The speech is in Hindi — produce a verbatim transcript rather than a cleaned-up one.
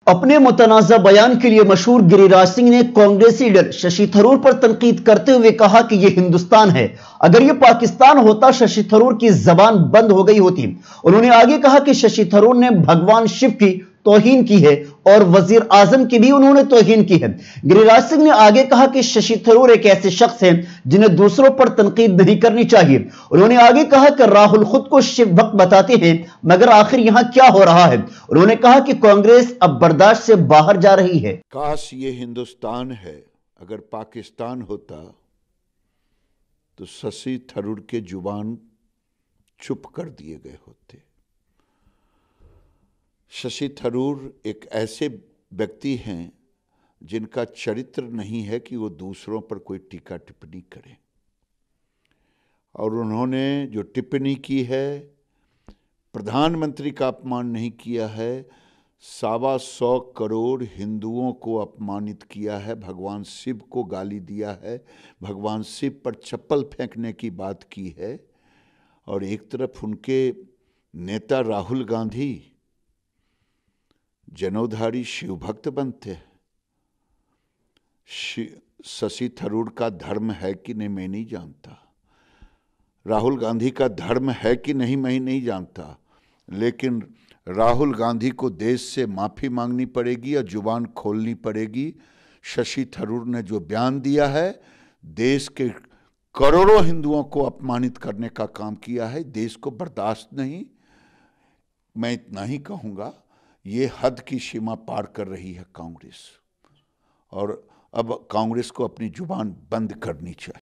अपने मुतनाज़ा बयान के लिए मशहूर गिरिराज सिंह ने कांग्रेसी लीडर शशि थरूर पर तनकीद करते हुए कहा कि यह हिंदुस्तान है, अगर यह पाकिस्तान होता शशि थरूर की जबान बंद हो गई होती। उन्होंने आगे कहा कि शशि थरूर ने भगवान शिव की तौहीन की है और वजीर आजम की भी उन्होंने तौहीन की है। गिरिराज सिंह ने आगे कहा कि शशि थरूर एक ऐसे शख्स हैं जिन्हें दूसरों पर तनकीद नहीं करनी चाहिए। उन्होंने आगे कहा कि राहुल खुद को शिव भक्त बताते हैं, मगर आखिर यहां क्या हो रहा है। उन्होंने कहा कि कांग्रेस अब बर्दाश्त से बाहर जा रही है। काश ये हिंदुस्तान है, अगर पाकिस्तान होता तो शशि थरूर के जुबान चुप कर दिए गए होते। शशि थरूर एक ऐसे व्यक्ति हैं जिनका चरित्र नहीं है कि वो दूसरों पर कोई टीका टिप्पणी करें, और उन्होंने जो टिप्पणी की है, प्रधानमंत्री का अपमान नहीं किया है, सवा सौ करोड़ हिंदुओं को अपमानित किया है, भगवान शिव को गाली दिया है, भगवान शिव पर चप्पल फेंकने की बात की है। और एक तरफ उनके नेता राहुल गांधी जनोधारी शिव भक्त बनते हैं। शशि थरूर का धर्म है कि नहीं मैं नहीं जानता, राहुल गांधी का धर्म है कि नहीं मैं नहीं जानता, लेकिन राहुल गांधी को देश से माफ़ी मांगनी पड़ेगी और जुबान खोलनी पड़ेगी। शशि थरूर ने जो बयान दिया है, देश के करोड़ों हिंदुओं को अपमानित करने का काम किया है, देश को बर्दाश्त नहीं। मैं इतना ही कहूँगा, ये हद की सीमा पार कर रही है कांग्रेस, और अब कांग्रेस को अपनी जुबान बंद करनी चाहिए।